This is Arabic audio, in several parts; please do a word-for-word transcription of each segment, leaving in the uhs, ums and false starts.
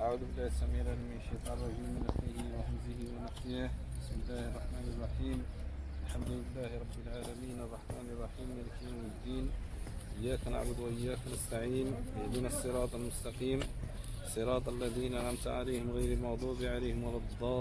أعوذ بالله السميع العليم من الشيطان الرجيم من نفخه وهمزه ونفثه. بسم الله الرحمن الرحيم. الحمد لله رب العالمين الرحمن الرحيم مالك يوم الدين. إياك نعبد وإياك نستعين. اهدنا الصراط المستقيم صراط الذين أنعمت عليهم غير المغضوب عليهم ولا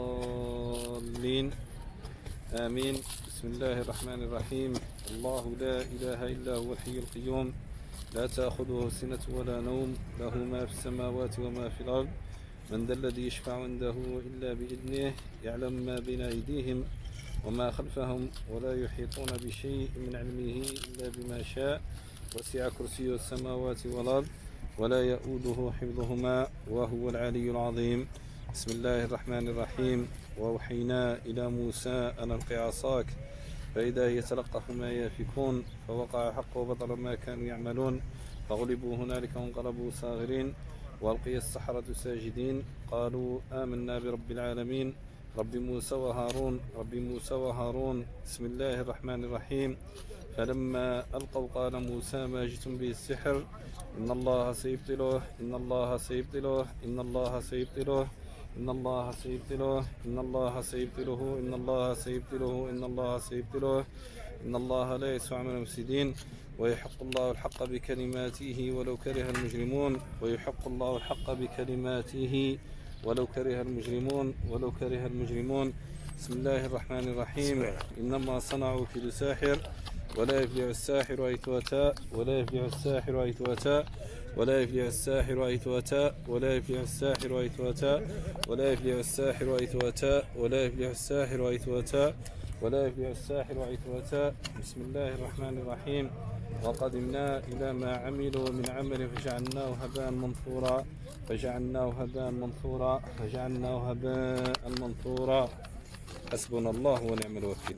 الضالين آمين. بسم الله الرحمن الرحيم. الله لا إله إلا هو الحي القيوم لا تأخذه سنة ولا نوم له ما في السماوات وما في الأرض من ذا الذي يشفع عنده إلا بإذنه يعلم ما بين أيديهم وما خلفهم ولا يحيطون بشيء من علمه إلا بما شاء وسع كرسيه السماوات والأرض ولا يؤوده حفظهما وهو العلي العظيم. بسم الله الرحمن الرحيم. وأوحينا إلى موسى أن ألق عصاك فإذا هي تلقف ما يافكون فوقع حق وبطل ما كانوا يعملون فغلبوا هنالك وانقلبوا صاغرين وألقي السحرة ساجدين قالوا آمنا برب العالمين رب موسى وهارون رب موسى وهارون. بسم الله الرحمن الرحيم. فلما ألقوا قال موسى ما جئتم به السحر إن الله سيبطله إن الله سيبطله إن الله سيبطله إن الله سيبطله إن الله سيبطله إن الله سيبطله إن الله سيبطله إن الله لا يسمع من المفسدين ويحق الله الحق بكلماته ولو كره المجرمون ويحق الله الحق بكلماته ولو كره المجرمون ولو كره المجرمون. بسم الله الرحمن الرحيم. إنما صنعوا كيد ساحر ولا يفلح الساحر أيت أتى ولا يفلح الساحر أيت أتى ولا يفلح الساحر أيت أتى ولا يفلح الساحر أيت أتى ولا يفلح الساحر أيت أتى ولا يفلح الساحر أيت أتى ولا يفلح الساحر أيت أتى. بسم الله الرحمن الرحيم. وقدمنا إلى ما عملوا من عمل فجعلناه هباء منثورا فجعلناه هباء منثورا فجعلناه هباء منثورا. حسبنا الله ونعم الوكيل.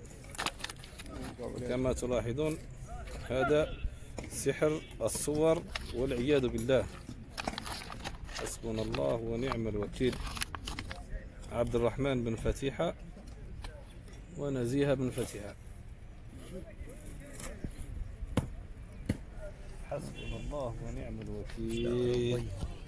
كما تلاحظون هذا سحر الصور والعياذ بالله. حسبنا الله ونعم الوكيل. عبد الرحمن بن فتيحة ونزيهة بن فتيحة. حسبنا الله ونعم الوكيل.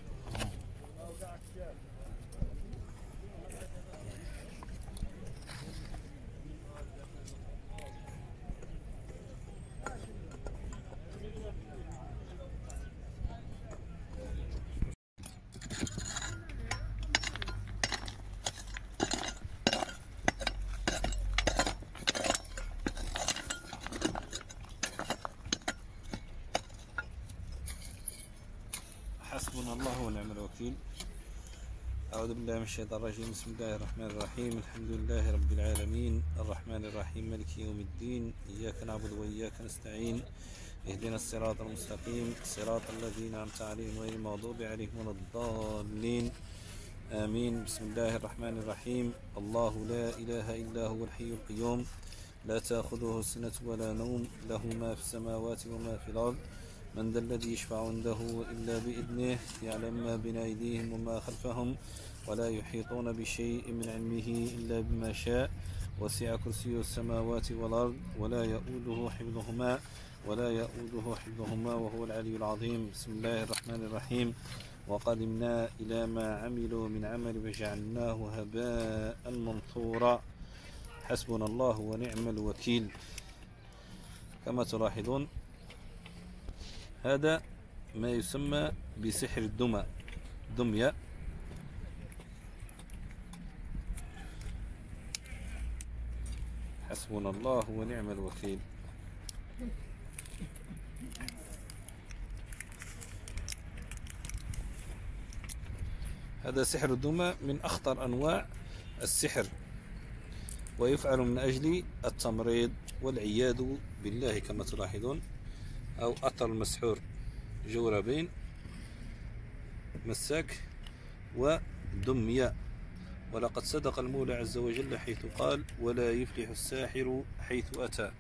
حسبنا الله ونعم الوكيل. أعوذ بالله من الشيطان الرجيم. بسم الله الرحمن الرحيم. الحمد لله رب العالمين الرحمن الرحيم مالك يوم الدين. إياك نعبد وإياك نستعين. اهدنا الصراط المستقيم صراط الذين أنعمت عليهم غير المغضوب عليهم ولا الضالين آمين. بسم الله الرحمن الرحيم. الله لا إله إلا هو الحي القيوم لا تأخذه سنة ولا نوم له ما في السماوات وما في الأرض من ذا الذي يشفع عنده إلا بإذنه يعلم ما بين أيديهم وما خلفهم ولا يحيطون بشيء من علمه إلا بما شاء وسع كرسيه السماوات والأرض ولا يؤوده حفظهما ولا يؤوده حفظهما وهو العلي العظيم. بسم الله الرحمن الرحيم. وقدمنا إلى ما عملوا من عمل فجعلناه هباء منثورا. حسبنا الله ونعم الوكيل. كما تلاحظون هذا ما يسمى بسحر الدمى دمية. حسبنا الله ونعم الوكيل. هذا سحر الدمى من أخطر أنواع السحر ويفعل من أجل التمريض والعياذ بالله كما تلاحظون. أو أثر المسحور جوربين مساك ودمية. ولقد صدق المولى عز وجل حيث قال ولا يفلح الساحر حيث أتى.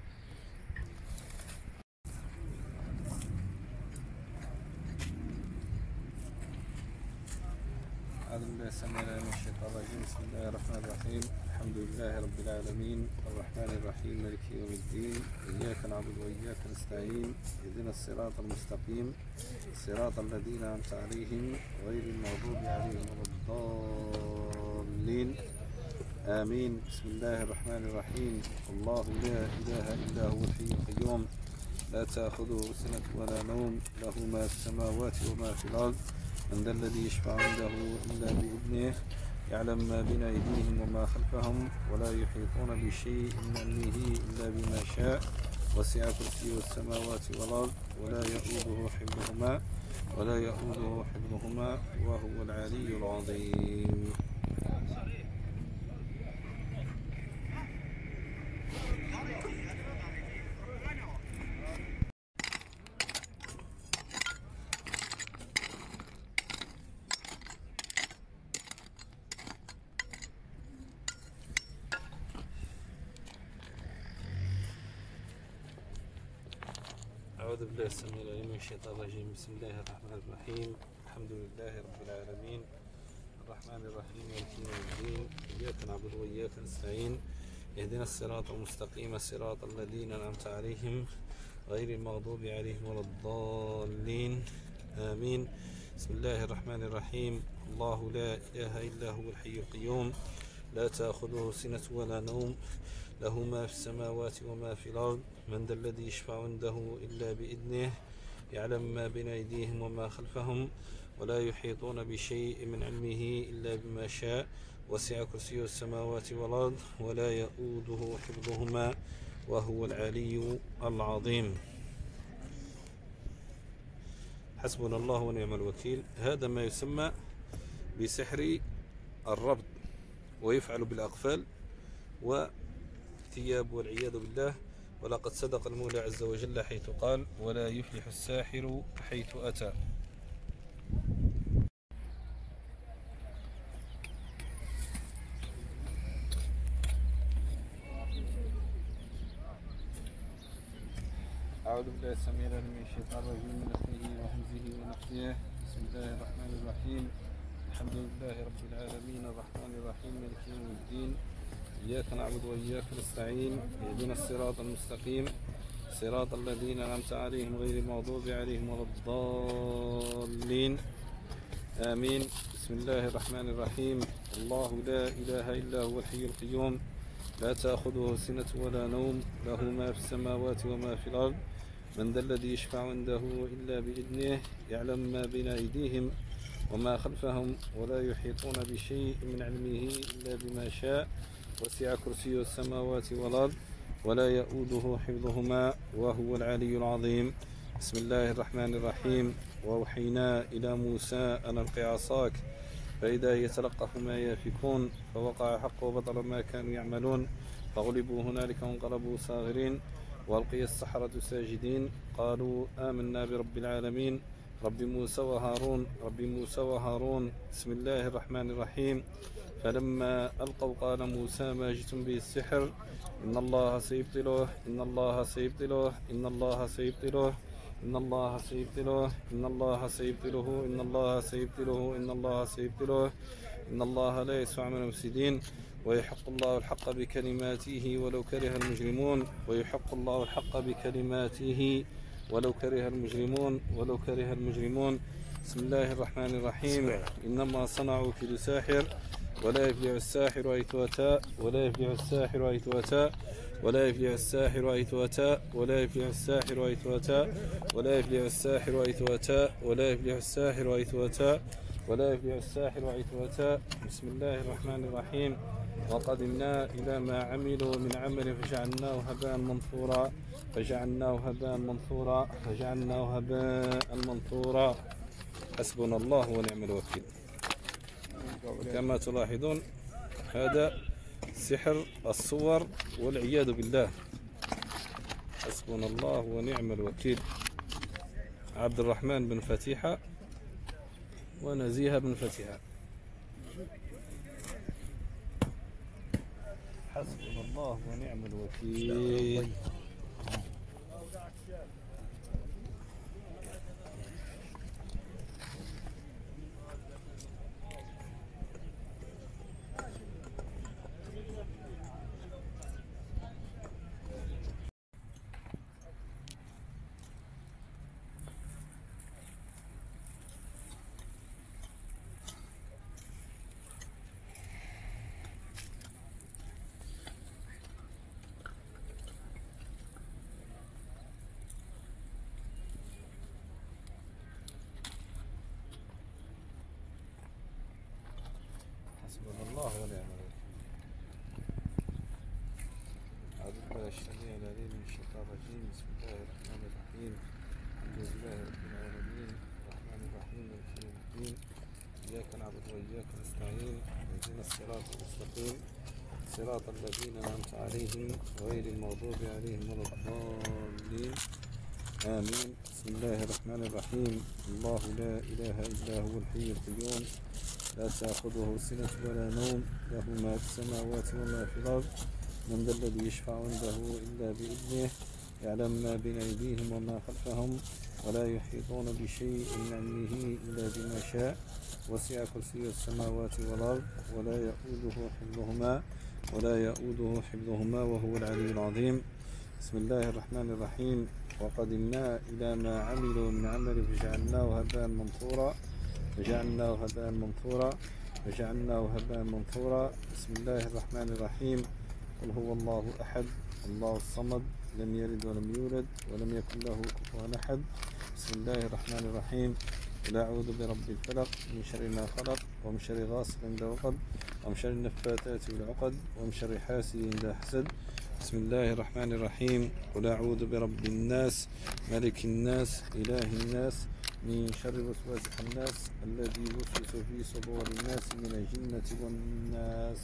أعوذ بالله السميع العليم من الشيطان الرجيم. بسم الله الرحمن الرحيم. الحمد لله رب العالمين الرحمن الرحيم مالك يوم الدين. إياك نعبد وإياك نستعين. اهدنا الصراط المستقيم صراط الذين أنعمت عليهم غير المغضوب عليهم ولا الضالين آمين. بسم الله الرحمن الرحيم. الله لا إله إلا هو الحي القيوم لا تأخذه سنة ولا نوم له ما في السماوات وما في الأرض من ذا الذي يشفع عنده إلا بإذنه يعلم ما بين أيديهم وما خلفهم ولا يحيطون بشيء من علمه إلا بما شاء وسع كرسيه السماوات والأرض ولا يؤوده حفظهما ولا يؤوده حفظهما وهو العلي العظيم. أعوذ بالله السميع العليم من الشيطان الرجيم. بسم الله الرحمن الرحيم. الحمد لله رب العالمين الرحمن الرحيم مالك يوم الدين. إياك نعبد وإياك نستعين. اهدنا الصراط المستقيم صراط الذين أنعمت عليهم غير المغضوب عليهم ولا الضالين آمين. بسم الله الرحمن الرحيم. الله لا إله إلا هو الحي القيوم لا تأخذه سنة ولا نوم له ما في السماوات وما في الأرض من ذا الذي يشفع عنده إلا بإذنه يعلم ما بين أيديهم وما خلفهم ولا يحيطون بشيء من علمه إلا بما شاء وسع كرسيه السماوات والأرض ولا يؤوده حفظهما وهو العلي العظيم. حسبنا الله ونعم الوكيل. هذا ما يسمى بسحر الربط ويفعل بالأقفال والثياب والعياذ بالله. ولقد صدق المولى عز وجل حيث قال ولا يفلح الساحر حيث أتى. أعوذ بالله السميع العليم من الشيطان الرجيم من نفسه وهمزه ونفسه. بسم الله الرحمن الرحيم. الحمد لله رب العالمين الرحمن الرحيم مالك يوم الدين. إياك نعبد وإياك نستعين. اهدنا الصراط المستقيم صراط الذين أنعمت عليهم غير المغضوب عليهم ولا الضالين آمين. بسم الله الرحمن الرحيم. الله لا إله إلا هو الحي القيوم لا تأخذه سنة ولا نوم له ما في السماوات وما في الأرض من ذا الذي يشفع عنده إلا بإذنه يعلم ما بين أيديهم وما خلفهم ولا يحيطون بشيء من علمه إلا بما شاء وسع كرسيه السماوات والأرض ولا يؤوده حفظهما وهو العلي العظيم. بسم الله الرحمن الرحيم. وأوحينا إلى موسى أن ألق عصاك فإذا هي تلقف ما يافكون فوقع حق وبطل ما كانوا يعملون فغلبوا هنالك وانقلبوا صاغرين وألقي السحرة ساجدين قالوا آمنا برب العالمين رب موسى وهارون رب موسى وهارون. بسم الله الرحمن الرحيم. فلما ألقوا قال موسى ما جئتم به السحر إن الله سيبطله إن الله سيبطله إن الله سيبطله إن الله سيبطله إن الله سيبطله إن الله سيبطله إن الله سيبطله إن الله لا يسمع من المفسدين ويحق الله الحق بكلماته ولو كره المجرمون ويحق الله الحق بكلماته ولو كره المجرمون ولو كره المجرمون. بسم الله الرحمن الرحيم. إنما صنعوا كيد ساحر ولا يفلح الساحر حيث أتى ولا يفلح الساحر حيث أتى ولا يفلح الساحر حيث أتى ولا يفلح الساحر حيث أتى ولا يفلح الساحر حيث أتى ولا يفلح الساحر حيث أتى ولا يفلح الساحر حيث أتى. بسم الله الرحمن الرحيم. وقدمنا إلى ما عملوا من عمل فجعلناه هباء منثورا فجعلناه هباء منثورا فجعلناه هباء منثورا. حسبنا الله ونعم الوكيل. كما تلاحظون هذا سحر الصور والعياذ بالله. حسبنا الله ونعم الوكيل. عبد الرحمن بن فتيحة ونزيهة بن فتيحة. حسبنا الله ونعم الوكيل. حسبنا الله ونعم الوكيل. أعوذ بالله السميع العليم من الشيطان الرجيم. بسم الله الرحمن الرحيم. الحمد لله رب العالمين الرحمن الرحيم مالك يوم الدين. إياك نعبد وإياك نستعين. اهدنا الصراط المستقيم صراط الذين أنعمت عليهم غير المغضوب عليهم ولا الضالين. آمين. بسم الله الرحمن الرحيم. الله لا إله إلا هو الحي القيوم لا تأخذه سنة ولا نوم له ما في السماوات وما في الأرض من ذا الذي يشفع عنده إلا بإذنه يعلم ما بين أيديهم وما خلفهم ولا يحيطون بشيء من علمه إلا بما شاء وسع كرسي السماوات والأرض ولا يؤوده حفظهما ولا يؤوده حفظهما وهو العلي العظيم. بسم الله الرحمن الرحيم. وقدمنا إلى ما عملوا من عمل فجعلناه هباء منثورا فجعلناه هباء منثورا فجعلناه هباء منثورا. بسم الله الرحمن الرحيم. قل هو الله أحد الله الصمد لم يلد ولم يولد ولم يكن له كفوا أحد. بسم الله الرحمن الرحيم. قل أعوذ برب الفلق من شر ما خلق ومن شر غاسق إذا وقب ومن شر النفاثات في العقد ومن شر حاسد إذا حسد. بسم الله الرحمن الرحيم. قل أعوذ برب الناس ملك الناس إله الناس من شر وسواس الناس الذي يوسوس في صدور الناس من الجنة والناس.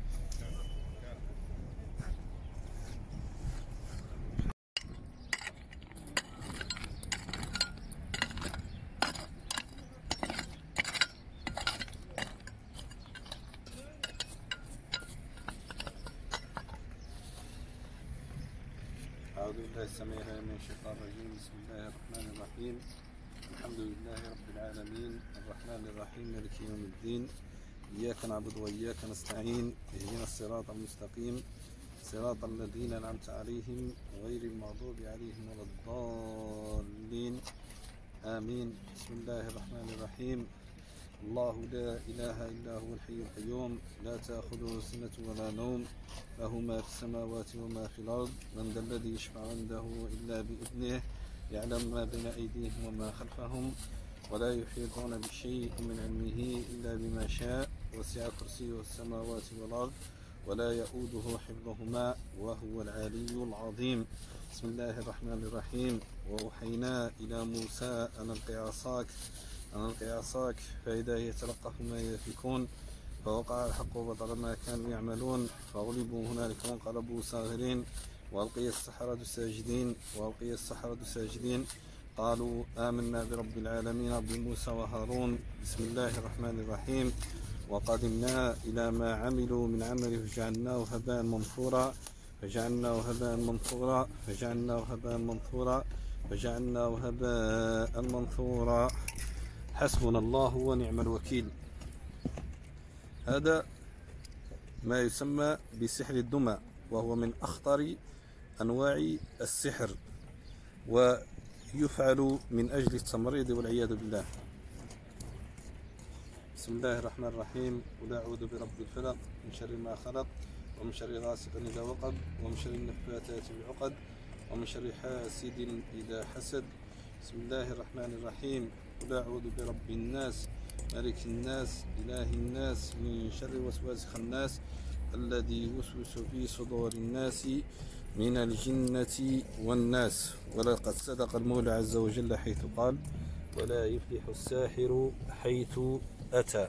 أعوذ بالله السميع العليم من الشيطان الرجيم. بسم الله الرحمن الرحيم. الحمد لله رب العالمين الرحمن الرحيم مالك يوم الدين. إياك نعبد وإياك نستعين. اهدنا الصراط المستقيم صراط الذين أنعمت عليهم غير المغضوب عليهم ولا الضالين. آمين. بسم الله الرحمن الرحيم. الله لا إله إلا هو الحي القيوم لا تأخذه سنة ولا نوم له ما في السماوات وما في الأرض من ذا الذي يشفع عنده إلا بإذنه يعلم ما بين أيديهم وما خلفهم ولا يحيطون بشيء من علمه إلا بما شاء وسع كرسيه السماوات والأرض ولا يؤوده حفظهما وهو العلي العظيم. بسم الله الرحمن الرحيم. وأوحينا إلى موسى أن ألق عصاك أن ألق عصاك فإذا هي تلقف ما يفكون فوقع الحق وبطل ما كانوا يعملون فغلبوا هنالك وانقلبوا صاغرين وألقي السحرة ساجدين وألقي السحرة ساجدين قالوا آمنا برب العالمين رب موسى وهارون. بسم الله الرحمن الرحيم. وقدمنا إلى ما عملوا من عمل فجعلناه هباء منثورا فجعلناه هباء منثورا فجعلناه هباء منثورا فجعلناه هباء منثورا. حسبنا الله ونعم الوكيل. هذا ما يسمى بسحر الدمى وهو من أخطر أنواع السحر ويفعل من أجل التمريض والعياذ بالله. بسم الله الرحمن الرحيم. قل أعوذ برب الفلق من شر ما خلق ومن شر غاسق إذا وقب ومن شر النفاثات في العقد ومن شر حاسد إذا حسد. بسم الله الرحمن الرحيم. قل أعوذ برب الناس ملك الناس إله الناس من شر وسواس الناس الذي يوسوس في صدور الناس من الجنة والناس. ولقد صدق المولى عز وجل حيث قال ولا يفلح الساحر حيث أتى.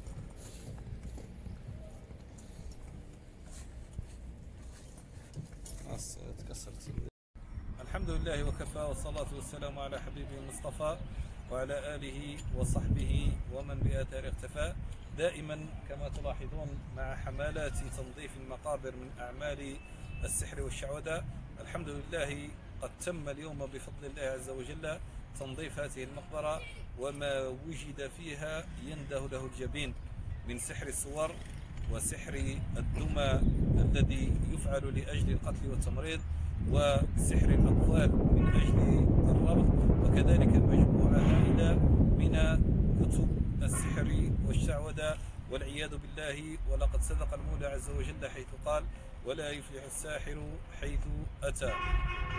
الحمد لله وكفى والصلاة والسلام على حبيبه المصطفى وعلى آله وصحبه ومن بآثار اختفى. دائما كما تلاحظون مع حملات تنظيف المقابر من أعمال السحر والشعوذة. الحمد لله قد تم اليوم بفضل الله عز وجل تنظيف هذه المقبرة وما وجد فيها ينده له الجبين من سحر الصور وسحر الدمى الذي يفعل لأجل القتل والتمريض وسحر الأطفال من أجل الربط وكذلك مجموعة هائلة من كتب السحر والشعوذة والعياذ بالله. ولقد صدق المولى عز وجل حيث قال ولا يفلح الساحر حيث أتى.